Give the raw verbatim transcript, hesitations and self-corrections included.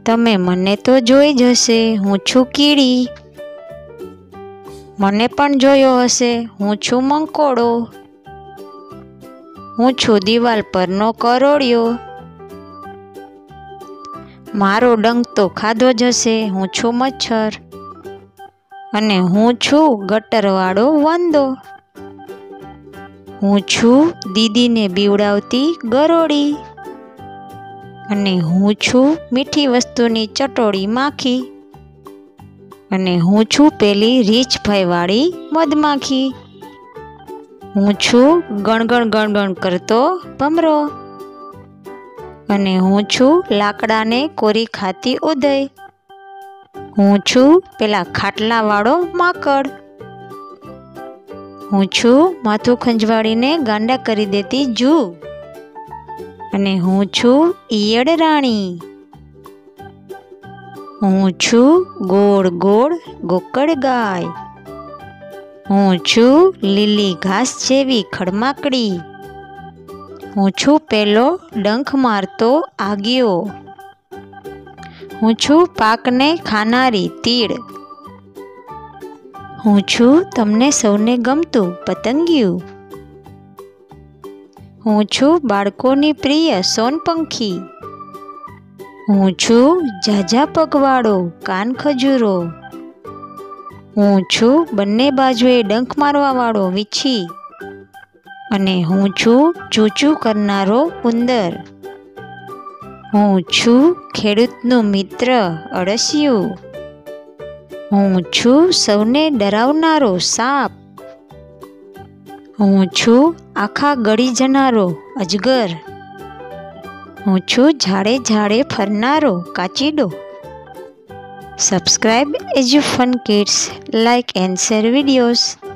તમે મને તો જોઈ જ હશે, હું છું કીડી. મને પણ જોયો હશે, હું છું મંકોડો. હું છું દિવાલ પરનો કરોડિયો. મારો ડંખ તો ખાધો જ હશે, હું છું મચ્છર. અને હું છું ગટરવાળો વંદો. હું છું દીદીને બીવડાવતી ગરોળી. અને હું છું મીઠી વસ્તુની ચટોળી માખી. અને હું છું પેલી રીછભાઈવાળી મધમાખી. હું છું ગણગણ ગણગણ કરતો ભમરો. અને હું છું લાકડાને કોરી ખાતી ઉદય. હું છું પેલા ખાટલાવાળો માકડ. હું છું માથું ખંજવાળીને ગાંડા કરી દેતી જૂ. અને હું છું ઈયળ રાણી. હું છું ગોળ ગોળ ગોકળ ગાય. હું છું લીલી ઘાસ જેવી ખડમાકડી. હું છું પેલો ડંખ મારતો આગિયો. હું છું પાકને ખાનારી તીડ. હું છું તમને સૌને ગમતું પતંગિયું. હું છું બાળકોની પ્રિય સોનપંખી. હું છું ઝાઝા પગવાળો કાન ખજૂરો. હું છું બંને બાજુએ ડંખ મારવાવાળો વીછી. અને હું છું ચૂચું કરનારો ઉંદર. હું છું ખેડૂતનું મિત્ર અળસિયું. હું છું સૌને ડરાવનારો સાપ. હું છું આખા ગળી જનારો અજગર. હું છું ઝાડે ઝાડે ફરનારો કાચીડો. Subscribe Edufun kids, like and share videos.